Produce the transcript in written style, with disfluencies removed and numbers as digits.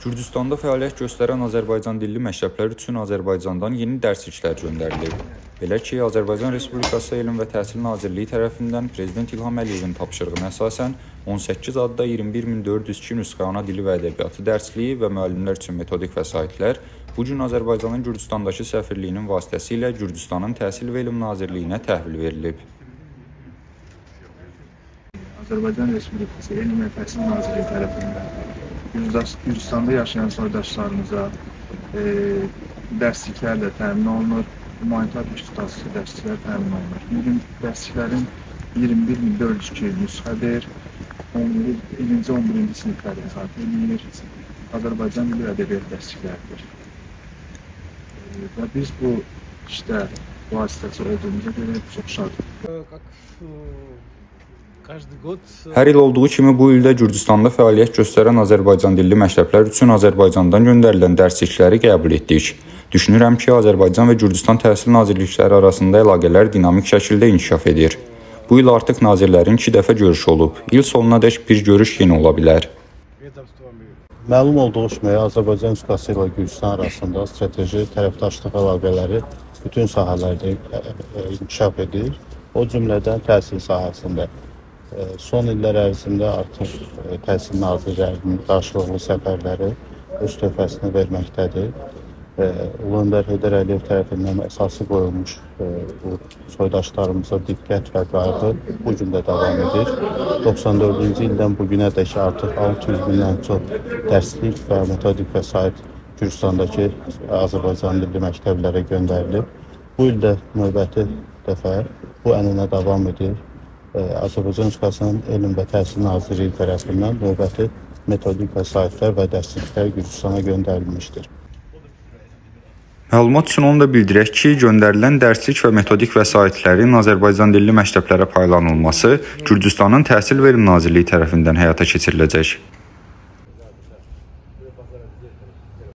Gürcüstanda fəaliyyət göstərən Azərbaycan dilli məktəblər üçün Azərbaycandan yeni dərsliklər göndərilib. Belə ki, Azərbaycan Respublikası Elm və Təhsil Nazirliyi tərəfindən Prezident İlham Əliyevin tapşırığına əsasən 18 adda 21402 nüsxə ana dili və ədəbiyyatı dərsliyi və müəllimlər üçün metodik vəsaitlər bu gün Azərbaycanın Gürcüstandakı səfirliyinin vasitəsilə Gürcüstanın Təhsil və Elm Nazirliyinə təhvil verilib. Azərbaycan Respublikası Elm və Təhsil Nazirliyi tərəfindən Gürcüstanda yaşayan soydaşlarımıza dərsliklərlə təmin olunur, humanitar statuslu dərsliklər təmin olunur. Bugün dərsliklərin 21402 nüsxədir, 1-ci 11-ci siniflərdə izahat edilir, Azərbaycan dili və ədəbiyyat dərslikləridir. Və biz bu işdə vasitəçi olduğumuza görə çox şadıq. Hər il olduğu kimi bu ildə Gürcüstanda fəaliyyət göstərən Azərbaycan dilli məktəblər üçün Azərbaycandan göndərilən dərslikləri qəbul etdik. Düşünürəm ki, Azərbaycan və Gürcüstan Təhsil Nazirlikləri arasında əlaqələr dinamik şəkildə inkişaf edir. Bu il artıq nazirlərin 2 dəfə görüşü olub. İl sonunadək bir görüş yenə ola bilər. Məlum olduğu kimi, Azərbaycan Respublikası ilə Gürcüstan arasında strateji tərəfdaşlıq əlaqələri bütün sahələrdə inkişaf edir. O cümlədən təhsil sahəsində. Son illər ərzində artıq Təhsil Nazirlərinin qarşılıqlı səfərləri öz töhfəsini verməkdədir. Ulu Öndər Heydər Əliyev tərəfindən əsası qoyulmuş bu soydaşlarımıza diqqət və qayğı bu gün də davam edir. 94-cü ildən bugünədək artıq 600 mindən çox dərslik və metodik vəsait Gürcüstandakı Azərbaycan dilli məktəblərə göndərilib. Bu ildə növbəti dəfə bu ənənə davam edir. Azərbaycan Respublikasının Elm və Təhsil Nazirliyi tərəfindən növbəti metodik vəsaitlər və dərsliklər Gürcüstana göndərilmişdir. Məlumat üçün onu da bildirək ki, göndərilən dərslik və metodik vəsaitlərin Azərbaycan dilli məktəblərə paylanılması Gürcüstanın Təhsil və Elm Nazirliyi tərəfindən həyata keçiriləcək.